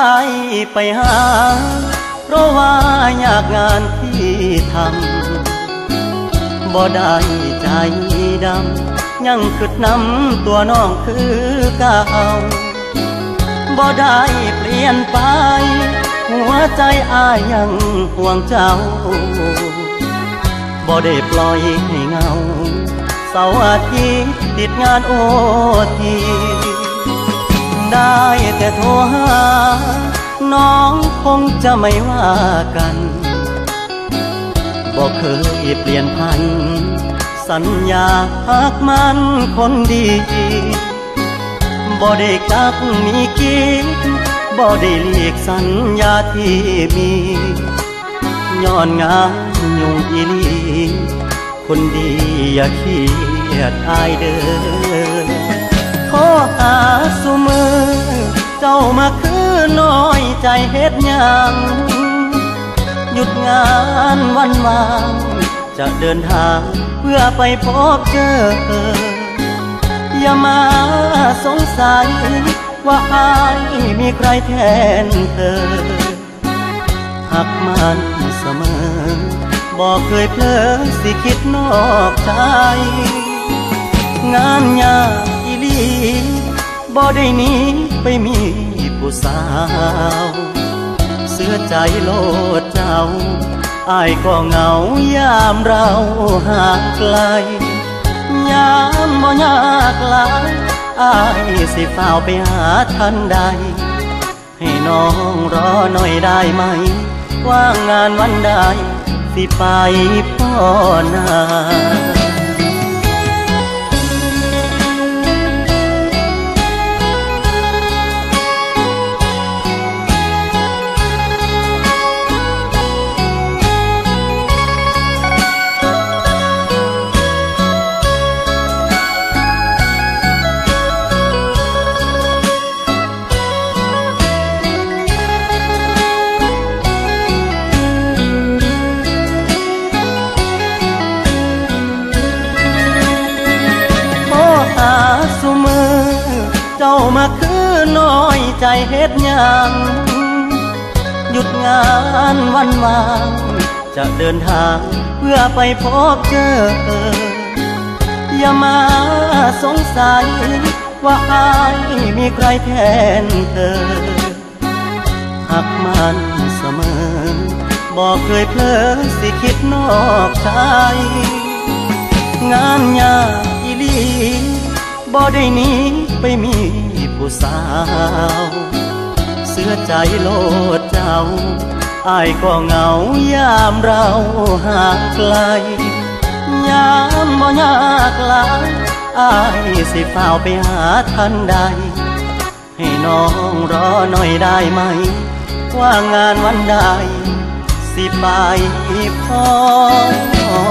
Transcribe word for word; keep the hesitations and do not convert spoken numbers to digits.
ายไปหาเพราะว่าอยากงานที่ทำบ่ได้ใจดำยังคิดนำตัวน้องคือเก่าบ่ได้เปลี่ยนไปหัวใจอ้ายยังห่วงเจ้าบ่ได้ปล่อยให้เงาเสาร์อาทิตย์ติดงานโอทีได้แต่โทรหาน้องคงจะไม่ว่ากันบ่เคยเปลี่ยนพันสัญญาหักมันคนดีบ่ได้กักมีกินบ่ได้เลีกสัญญาที่มีย้อนงานยุ่งอีลีคนดีอย่าเครียดอายเด้อขอหาสุมือเจ้ามาคือน้อยใจเฮ็ดหยังหยุดงานวันวางจะเดินทางเพื่อไปพบเจออย่ามาสงสัยว่าอายมีใครแทนเธอหักมันเสมอบอกเคยเพลอสิคิดนอกใจงานยากอีหลีบ่ได้หนีไปมีผู้สาวเสื้อใจโลดเจ้าอ้ายก็เหงายามเราห่างไกลยามบ่ยากหลายอ้ายสิเฝ้าไปหาทันใดให้น้องรอหน่อยได้ไหมว่างงานวันใดสิไปพ่อนาเจ้ามาคือน้อยใจเฮ็ดหยังหยุดงานวันวางจะเดินทางเพื่อไปพบเจออย่ามาสงสัยว่าอายมีใครแทนเธอหักมันเสมอบอกเคยเพลอสิคิดนอกใจงานยากอีหลีบ่ได้หนีไปมีผู้สาวเสื้อใจโลดเจ้าอ้ายก็เหงายามเราห่างไกลยามบ่ยากหลายอ้ายสิเฝ้าไปหาทันใดให้น้องรอหน่อยได้ไหมว่างงานวันใดสิไปพอ